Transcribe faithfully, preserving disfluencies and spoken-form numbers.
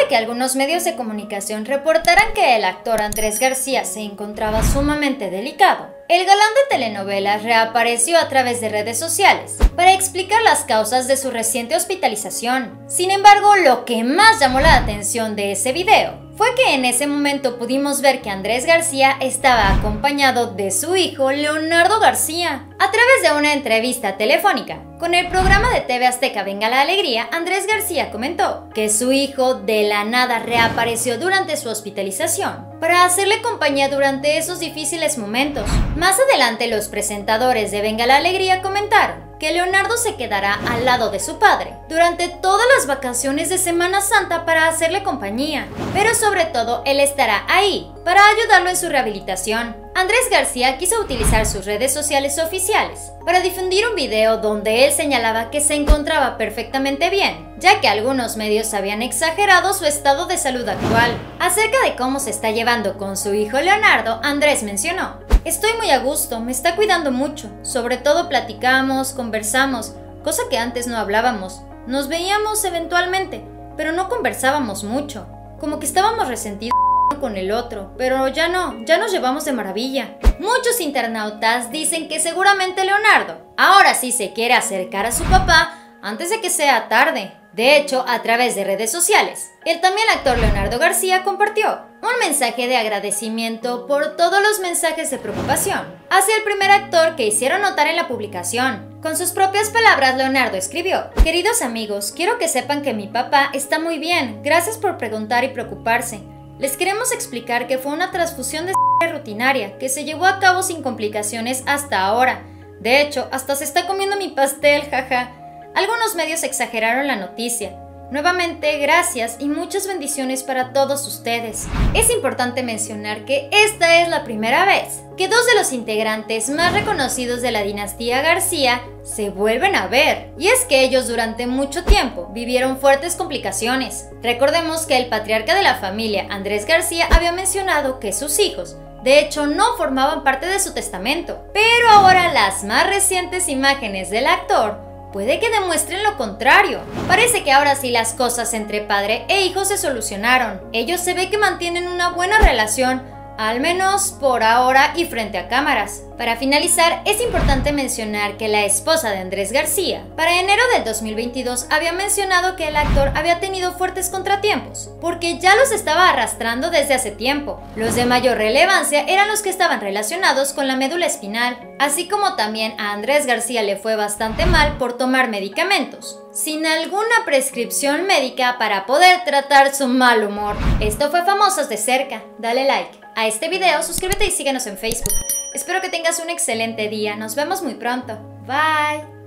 de que algunos medios de comunicación reportaran que el actor Andrés García se encontraba sumamente delicado, el galán de telenovelas reapareció a través de redes sociales para explicar las causas de su reciente hospitalización. Sin embargo, lo que más llamó la atención de ese video fue que en ese momento pudimos ver que Andrés García estaba acompañado de su hijo Leonardo García. A través de una entrevista telefónica con el programa de T V Azteca Venga la Alegría, Andrés García comentó que su hijo de la nada reapareció durante su hospitalización para hacerle compañía durante esos difíciles momentos. Más adelante, los presentadores de Venga la Alegría comentaron que Leonardo se quedará al lado de su padre durante todas las vacaciones de Semana Santa para hacerle compañía, pero sobre todo él estará ahí para ayudarlo en su rehabilitación. Andrés García quiso utilizar sus redes sociales oficiales para difundir un video donde él señalaba que se encontraba perfectamente bien, ya que algunos medios habían exagerado su estado de salud actual. Acerca de cómo se está llevando con su hijo Leonardo, Andrés mencionó: "Estoy muy a gusto, me está cuidando mucho, sobre todo platicamos, conversamos, cosa que antes no hablábamos, nos veíamos eventualmente, pero no conversábamos mucho, como que estábamos resentidos con el otro, pero ya no, ya nos llevamos de maravilla". Muchos internautas dicen que seguramente Leonardo ahora sí se quiere acercar a su papá antes de que sea tarde. De hecho, a través de redes sociales, el también actor Leonardo García compartió un mensaje de agradecimiento por todos los mensajes de preocupación hacia el primer actor que hicieron notar en la publicación. Con sus propias palabras, Leonardo escribió: "Queridos amigos, quiero que sepan que mi papá está muy bien, gracias por preguntar y preocuparse. Les queremos explicar que fue una transfusión de sangre rutinaria que se llevó a cabo sin complicaciones hasta ahora. De hecho, hasta se está comiendo mi pastel, jaja. Algunos medios exageraron la noticia. Nuevamente, gracias y muchas bendiciones para todos ustedes". Es importante mencionar que esta es la primera vez que dos de los integrantes más reconocidos de la dinastía García se vuelven a ver, y es que ellos durante mucho tiempo vivieron fuertes complicaciones. Recordemos que el patriarca de la familia, Andrés García, había mencionado que sus hijos de hecho no formaban parte de su testamento, pero ahora las más recientes imágenes del actor puede que demuestren lo contrario. Parece que ahora sí las cosas entre padre e hijo se solucionaron. Ellos se ve que mantienen una buena relación, al menos por ahora y frente a cámaras. Para finalizar, es importante mencionar que la esposa de Andrés García, para enero del dos mil veintidós, había mencionado que el actor había tenido fuertes contratiempos, porque ya los estaba arrastrando desde hace tiempo. Los de mayor relevancia eran los que estaban relacionados con la médula espinal, así como también a Andrés García le fue bastante mal por tomar medicamentos sin alguna prescripción médica para poder tratar su mal humor. Esto fue Famosos de Cerca. Dale like a este video, suscríbete y síguenos en Facebook. Espero que tengas un excelente día. Nos vemos muy pronto. Bye.